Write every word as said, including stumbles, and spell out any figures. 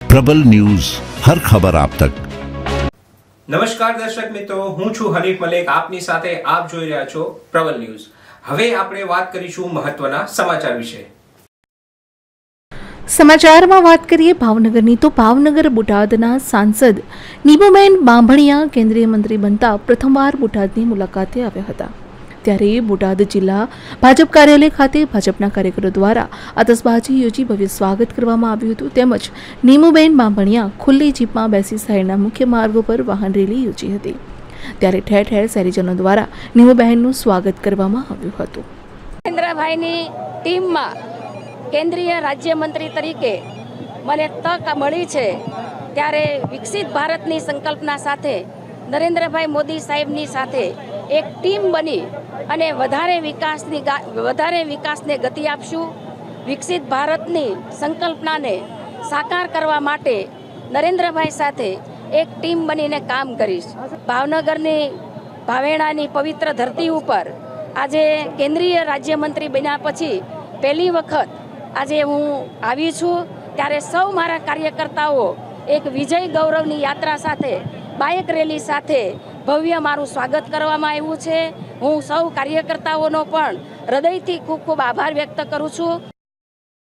प्रबल न्यूज, हर खबर आप तक। નમસ્કાર દર્શક મિત્રો, હું છું હરીફ મલેક, આપની સાથે આપ જોઈ રહ્યા છો પ્રબલ ન્યૂઝ। હવે આપણે વાત કરીશું મહત્વના સમાચાર વિશે। સમાચારમાં વાત કરીએ ભાવનગરની, તો ભાવનગર બોટાદના સાંસદ નીમુબેન બાંભણિયા કેન્દ્રીય મંત્રી બનતા પ્રથમવાર બોટાદની મુલાકાતે આવ્યા હતા। ત્યારે બોટાદ જિલ્લા ભાજપ કાર્યાલય ખાતે ભાજપના કાર્યકરો દ્વારા આતશબાજી યોજી ભવ્ય સ્વાગત કરવામાં આવ્યું હતું। તેમજ નીમુબેન બાંભણિયા ખુલ્લી જીપમાં બેસી શહેરના મુખ્ય માર્ગો પર વાહન રેલી યોજી હતી। ત્યારે ઠેર ઠેર શહેરીજનો દ્વારા નીમુબહેનનું સ્વાગત કરવામાં આવ્યું હતું। નરેન્દ્રભાઈની ટીમમાં કેન્દ્રીય રાજ્યમંત્રી તરીકે મને તક મળી છે, ત્યારે વિકસિત ભારતની સંકલ્પના સાથે નરેન્દ્રભાઈ મોદી સાહેબની સાથે એક ટીમ બની અને વધારે વિકાસની વધારે વિકાસને ગતિ આપશું। વિકસિત ભારતની સંકલ્પનાને સાકાર કરવા માટે નરેન્દ્રભાઈ સાથે એક ટીમ બનીને કામ કરીશ। ભાવનગરની ભાવેણાની પવિત્ર ધરતી ઉપર આજે કેન્દ્રીય રાજ્યમંત્રી બન્યા પછી પહેલી વખત આજે હું આવી છું, ત્યારે સૌ મારા કાર્યકર્તાઓ એક વિજય ગૌરવની યાત્રા સાથે બાઇક રેલી સાથે ભવ્ય મારું સ્વાગત કરવામાં આવ્યું છે। હું સૌ કાર્યકર્તાઓનો પણ હૃદયથી ખૂબ ખૂબ આભાર વ્યક્ત કરું છું।